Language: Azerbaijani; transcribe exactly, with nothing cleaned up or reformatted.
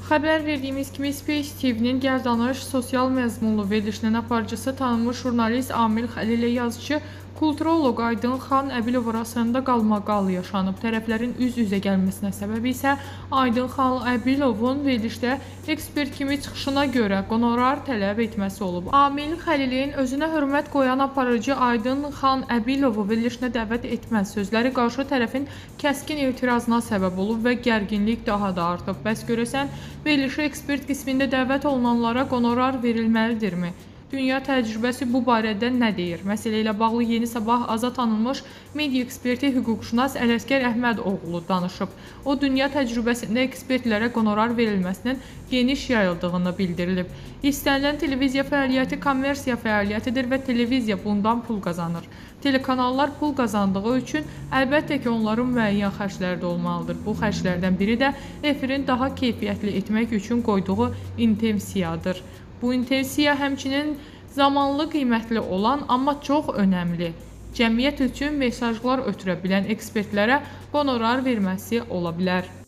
Xəbər verdiyimiz kimi Space T V-nin Gəl Danış sosial məzmunlu verilişinin aparıcısı tanınmış jurnalist Amil Xəlil ilə yazıcı kulturoloq Aydın Xan Əbilov arasında qalmaqal yaşanıb. Tərəflərin üz-üzə gəlməsinə səbəbi isə Aydın Xan Əbilovun verilişdə ekspert kimi çıxışına görə qonorar tələb etməsi olub. Amil Xəlilin özünə hörmət qoyan aparıcı Aydın Xan Əbilovu verilişinə dəvət etməz sözləri qarşı tərəfin kəskin etirazına səbəb olub və gərginlik daha da artıb. Bəs görəsən, verilişə ekspert qismində dəvət olunanlara qonorar verilməlidirmi? Dünya təcrübəsi bu barədə nə deyir? Məsələ ilə bağlı Yeni Sabah aza tanınmış media eksperti hüquqşünas Ələsgər Əhmədoğlu danışıb. O, dünya təcrübəsində ekspertlərə qonorar verilməsinin geniş yayıldığını bildirilib. İstənilən televiziya fəaliyyəti kommersiya fəaliyyətidir və televiziya bundan pul qazanır. Telekanallar pul qazandığı üçün əlbəttə ki, onların müəyyən xərcləri də olmalıdır. Bu xərclərdən biri də efirin daha keyfiyyətli etmək üçün qoyduğu intensiyadır. Bu intensiya həmçinin zamanlı qiymətli olan, amma çox önəmli, cəmiyyət üçün mesajlar ötürə bilən ekspertlərə qonorar verməsi ola bilər.